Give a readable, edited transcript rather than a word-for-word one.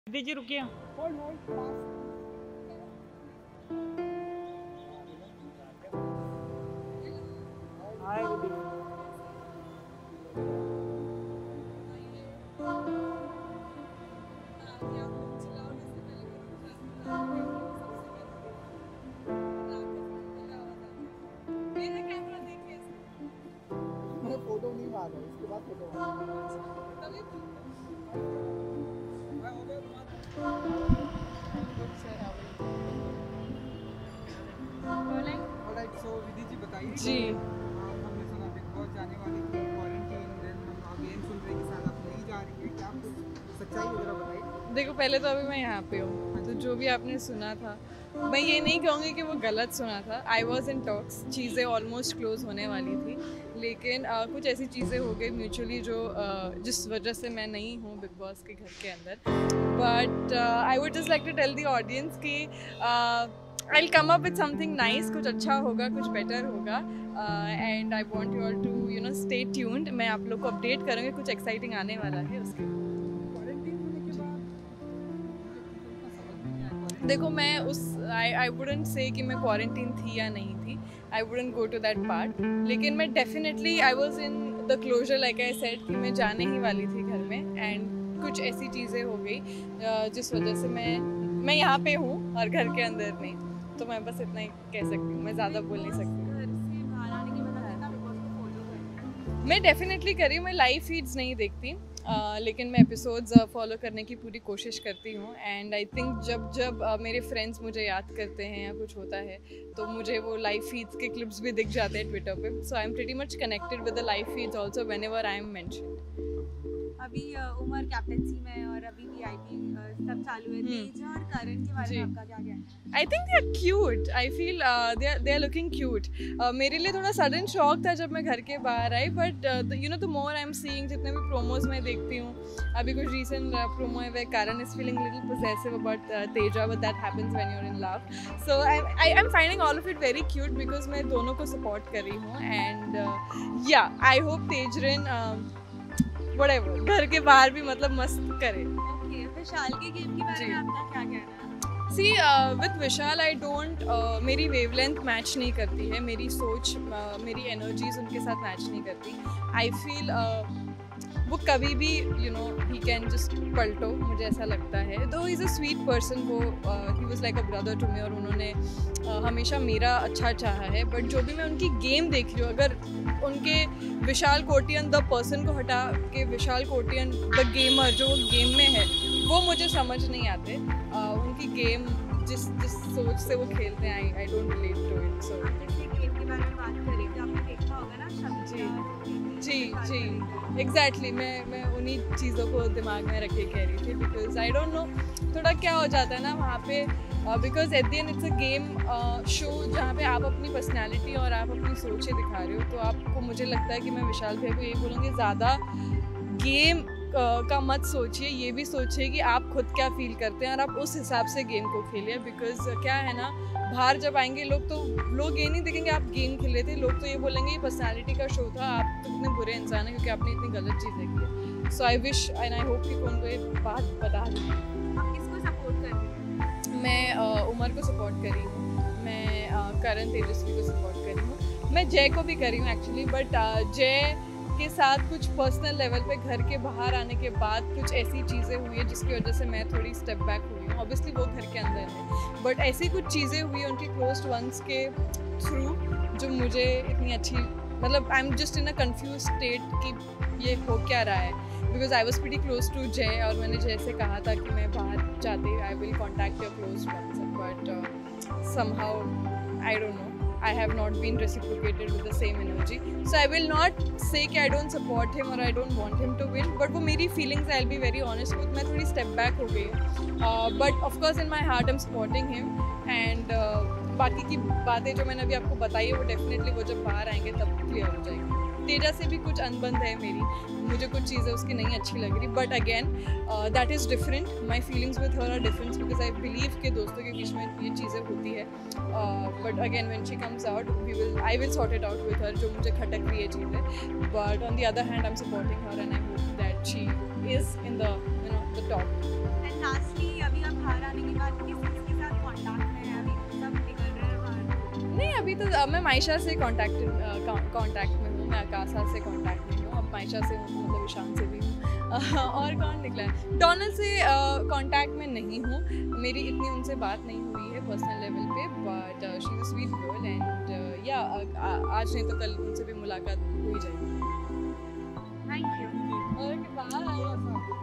दीदी जी रुकिए। Hold hold हाय दीदी। मैंने फोटो नहीं मारा इसके बाद फोटो ऑलराइट सो विधि जी बताइए जी हमने सुना बिग बॉस जाने वाली थी क्वारंटीन देन हम अगेन सुन रहे हैं कि शायद आप नहीं जा रही हैं क्या कुछ सच्चाई वगैरह बताइए। देखो, पहले तो अभी मैं यहाँ पे हूँ, तो जो भी आपने सुना था मैं ये नहीं कहूँगी कि वो गलत सुना था। आई वॉज इन टॉक्स, चीज़ें ऑलमोस्ट क्लोज होने वाली थी, लेकिन कुछ ऐसी चीज़ें हो गई म्यूचुअली जो जिस वजह से मैं नहीं हूँ बिग बॉस के घर के अंदर। But I would just like to tell the audience कि I will come up with something nice, कुछ अच्छा होगा, कुछ बेटर होगा, and I want you all to you know stay tuned. मैं आप लोग को अपडेट करूँगी, कुछ एक्साइटिंग आने वाला है उसके। देखो, मैं उस आई वुडंट से कि मैं क्वारंटीन थी या नहीं थी, I wouldn't go to that part, लेकिन मैं definitely I was in the closure like I said कि मैं जाने ही वाली थी घर में, एंड कुछ ऐसी चीज़ें हो गई जिस वजह से मैं यहाँ पे हूँ और घर के अंदर नहीं। तो मैं बस इतना ही कह सकती हूँ, मैं ज़्यादा बोल नहीं सकती। मैं डेफिनेटली करी हूँ, मैं लाइव फीड्स नहीं देखती, लेकिन मैं एपिसोड्स फॉलो करने की पूरी कोशिश करती हूँ। एंड आई थिंक जब मेरे फ्रेंड्स मुझे याद करते हैं या कुछ होता है तो मुझे वो लाइव फीड्स के क्लिप्स भी दिख जाते हैं ट्विटर पे। So I am pretty much connected with the live feeds also whenever I am mentioned. अभी उमर कैप्टेंसी में और अभी वीआईपी सब चालू है। तेज और करण के बारे में आपका क्या कहना है? I think they are cute. I feel they are looking cute. मेरे लिए थोड़ा सडन शॉक था जब मैं घर के बाहर आई, but you know the more I am seeing, जितने भी प्रोमोज मैं देखती हूँ, अभी कुछ रीसेंट प्रोमो है वे Karan is feeling little possessive about Teja, but that happens when you are in love. So I am finding all of it very cute because मैं दोनों को सपोर्ट कर रही हूँ, एंड या आई होप तेजरिन व्हाटएवर घर के बाहर भी मतलब मस्त करे। ओके, विशाल के गेम के बारे में आपका क्या कहना है? See with Vishal I don't, मेरी वेवलेंथ मैच नहीं करती है, मेरी सोच मेरी एनर्जीज उनके साथ मैच नहीं करती। आई फील वो कभी भी you know he can just पलटो, मुझे ऐसा लगता है। दो इज़ अ स्वीट पर्सन, वो he was like a brother to me, और उन्होंने हमेशा मेरा अच्छा चाहा है। बट जो भी मैं उनकी गेम देख रही हूँ, अगर उनके विशाल कोटियन द पर्सन को हटा के विशाल कोटियन द गेमर जो गेम में है, वो मुझे समझ नहीं आते। उनकी गेम जिस सोच से वो खेलते हैं, I don't relate to it. So जैसे गेम के बारे में बात करें तो आपने देखा होगा ना जी एग्जैक्टली, मैं उन्हीं चीज़ों को दिमाग में रख के कह रही थी, बिकॉज आई डोंट नो थोड़ा क्या हो जाता है ना वहाँ पे, because at the end it's a game show जहाँ पे आप अपनी पर्सनैलिटी और आप अपनी सोचें दिखा रहे हो। तो आपको, मुझे लगता है कि मैं विशाल भैया को ये बोलूँगी, ज़्यादा गेम का मत सोचिए, ये भी सोचिए कि आप खुद क्या फील करते हैं और आप उस हिसाब से गेम को खेलिए। बिकॉज क्या है ना, बाहर जब आएंगे लोग ये नहीं देखेंगे आप गेम खेल रहे थे, लोग तो ये बोलेंगे ये पर्सनैलिटी का शो था, आप तो इतने बुरे इंसान हैं क्योंकि आपने इतनी गलत चीज़ें की। So I wish and I hope कि उनको ये बात बता दें। आप किसको सपोर्ट कर रहे हैं? मैं उमर को सपोर्ट करी हूँ, मैं करण तेजस्वी को सपोर्ट करी हूँ, मैं जय को भी करी हूँ एक्चुअली। बट जय के साथ कुछ पर्सनल लेवल पे घर के बाहर आने के बाद कुछ ऐसी चीज़ें हुई है जिसकी वजह से मैं थोड़ी स्टेप बैक हुई हूँ। ऑब्वियसली वो घर के अंदर है, बट ऐसी कुछ चीज़ें हुई उनकी क्लोज्ड वंस के थ्रू जो मुझे इतनी अच्छी, मतलब I am just in a confuse state कि ये हो क्या रहा है। Because I was pretty close to Jay, और मैंने जय से कहा था कि मैं बाहर जाती I will contact your close ones, but somehow I don't know, I have not been reciprocated with the same energy. So I will not say कि I don't support him or I don't want him to win. But वो मेरी feelings, I'll be very honest with, मैं थोड़ी step back हो गई हूँ. But of course in my heart I'm supporting him. And बाकी की बातें जो मैंने अभी आपको बताई है वो definitely वो जब बाहर आएंगे तब clear हो जाएगी. तेजा से भी कुछ अनबन है मेरी, मुझे कुछ चीज़ें उसकी नहीं अच्छी लग रही, but again that is different, my feelings with her are different because I believe के दोस्तों के बीच में ये चीज़ें होती है, but again when she comes out I will sort it out with her, जो मुझे खटक रही है चीज़ें, but on the other hand I am supporting her and I hope that she is in the the top. And lastly अभी आप बाहर आने के बाद किस किसके साथ कांटेक्ट में है, अभी सब निकल रहे हैं बाहर? नहीं, अभी तो मैं मायशा से कांटेक्ट में हूँ, मैं आकाशा से कांटेक्ट में हूँ, अब मायशा से हूँ तो मतलब ईशान से भी हूँ और कौन निकला है, डोनल से कांटेक्ट में नहीं हूँ, मेरी इतनी उनसे बात नहीं हुई है पर्सनल लेवल पे, but she is a sweet girl and या आज नहीं तो कल उनसे भी मुलाकात हो ही जाएगी। Thank you. Okay bye.